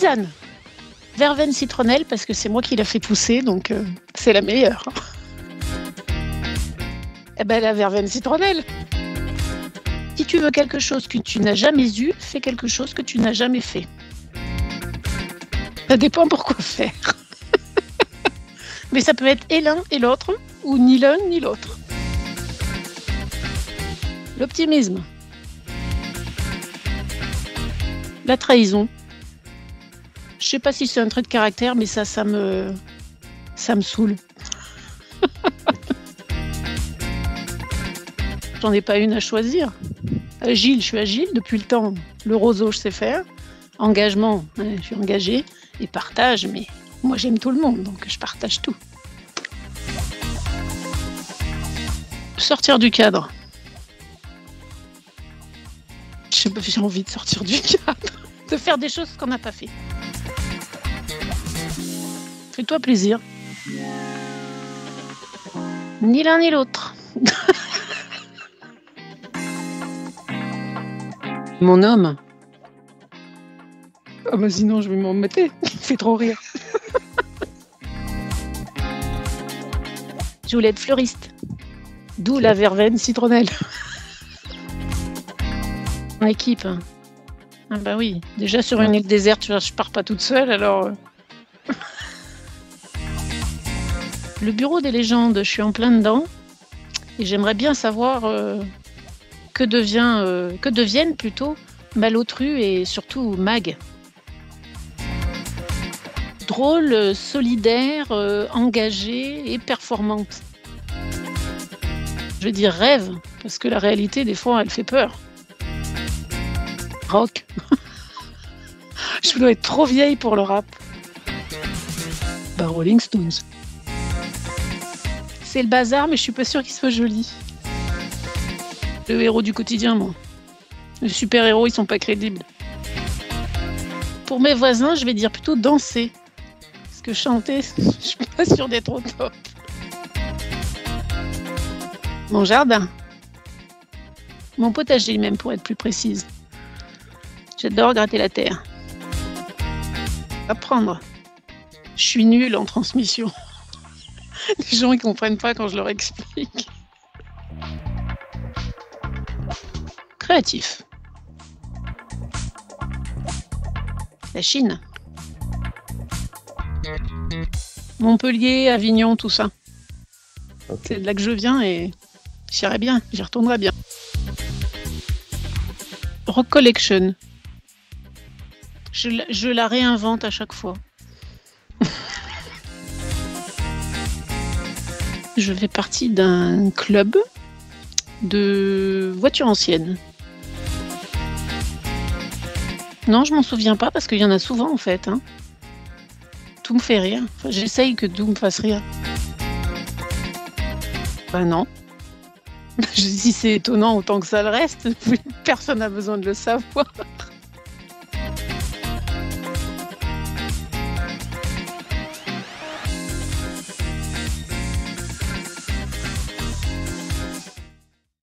tisane. Verveine citronnelle, parce que c'est moi qui l'a fait pousser, donc c'est la meilleure. Eh ben la verveine citronnelle. Si tu veux quelque chose que tu n'as jamais eu, fais quelque chose que tu n'as jamais fait. Ça dépend pour quoi faire. Mais ça peut être et l'un et l'autre, ou ni l'un ni l'autre. L'optimisme. La trahison. Je sais pas si c'est un trait de caractère, mais ça me saoule. J'en ai pas une à choisir. Agile, je suis agile depuis le temps. Le roseau, je sais faire. Engagement, je suis engagée. Et partage, mais moi j'aime tout le monde, donc je partage tout. Sortir du cadre. J'ai envie de sortir du cadre. De faire des choses qu'on n'a pas fait. Fais-toi plaisir. Ni l'un ni l'autre. Mon homme. Ah bah sinon je vais m'en mettre. Il fait trop rire. Je voulais être fleuriste. D'où la verveine citronnelle. En équipe. Ah bah oui. Déjà sur une île déserte, je pars pas toute seule, alors... Le bureau des légendes, je suis en plein dedans. Et j'aimerais bien savoir que deviennent plutôt Malotru et surtout Mag. Drôle, solidaire, engagée et performante. Je vais dire rêve, parce que la réalité, des fois, elle fait peur. Rock. Je dois être trop vieille pour le rap. Bah, Rolling Stones. C'est le bazar, mais je suis pas sûre qu'il soit joli. Le héros du quotidien, moi. Les super-héros, ils sont pas crédibles. Pour mes voisins, je vais dire plutôt danser. Parce que chanter, je suis pas sûre d'être au top. Mon jardin. Mon potager, même, pour être plus précise. J'adore gratter la terre. Apprendre. Je suis nulle en transmission. Les gens, ils comprennent pas quand je leur explique. Créatif. La Chine. Montpellier, Avignon, tout ça. Okay. C'est de là que je viens et j'irai bien, j'y retournerai bien. Rock Collection. Je la réinvente à chaque fois. Je fais partie d'un club de voitures anciennes. Non, je m'en souviens pas parce qu'il y en a souvent en fait. Hein. Tout me fait rire. Enfin, j'essaye que tout me fasse rire. Ben non. Si c'est étonnant autant que ça le reste, personne n'a besoin de le savoir.